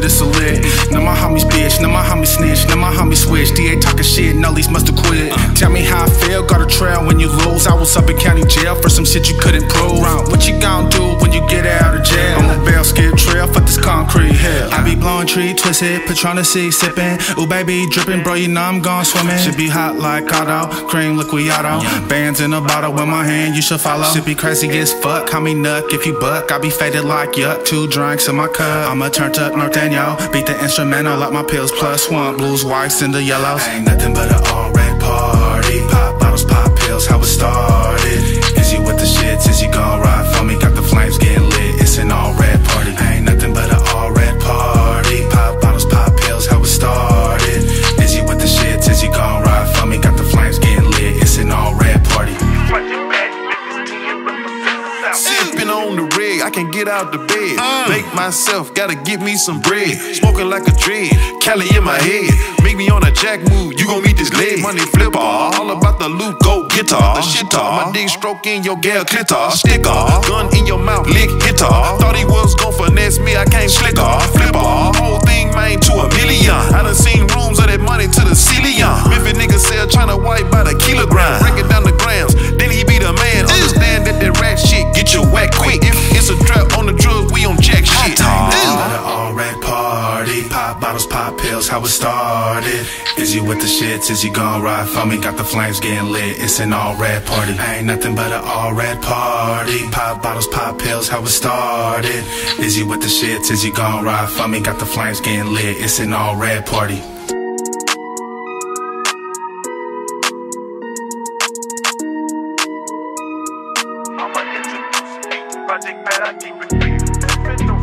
it's a lit. Now my homies bitch, now my homies snitch, now my homies switch. DA talking shit, Nullies musta quit. Tell me how I feel, got a trail when you lose. I was up in county jail for some shit you couldn't prove. What you gon' do when you get out of jail? I'm a bail skip trail for this concrete hell. I be blowing tree, twisted, Patronus C sipping. Ooh baby, dripping, bro, you know I'm gone swimming. Should be hot like Otto, cream liquiato. Bands in a bottle in my hand, you should follow. Should be crazy as fuck, call me Nuck if you buck. I be faded like yuck, 2 drinks in my cup. I'm a turned up Norteño, beat the instrumental like my pills plus one. Blues, whites, and the yellows. Ain't nothing but an all-red party. Pop bottles, pop pills, how it started. Is you with the shits, is you gon' ride for me? Got the flames getting lit, it's an all-red party. Ain't nothing but an all-red party. Pop bottles, pop pills, how it started. Is you with the shits, is you gon' ride for me? Got the flames getting lit, it's an all-red party. Sipping on the rig, I can't get out the bed. Make myself, gotta get me some bread. Smoking like a dread, Cali in my head. Make me on a jack move, you gon' meet this leg. Money flipper, all about the loot, go guitar. The shitter, my dick stroking your gal clitter. Sticker, gun in your mouth, lick hitter. Thought he was gon' finesse me, I can't slicker. Flipper, whole thing made to $1 million. I done seen rooms of that money to the ceiling. If a nigga sell tryna wipe by the kilogram, break it down the grams, then he be the man. Understand that rat shit get you whack quick. If it's a trap on the drugs, we on jack shit. All-red party, pop bottles, pop pills, how it started. Is you with the shits, is you gon' ride for me? Got the flames getting lit, it's an all-red party. Ain't nothing but an all-red party. Pop bottles, pop pills, how it started. Is you with the shits, is you gon' ride for me? Got the flames getting lit, it's an all-red party. Project bad, I keep it.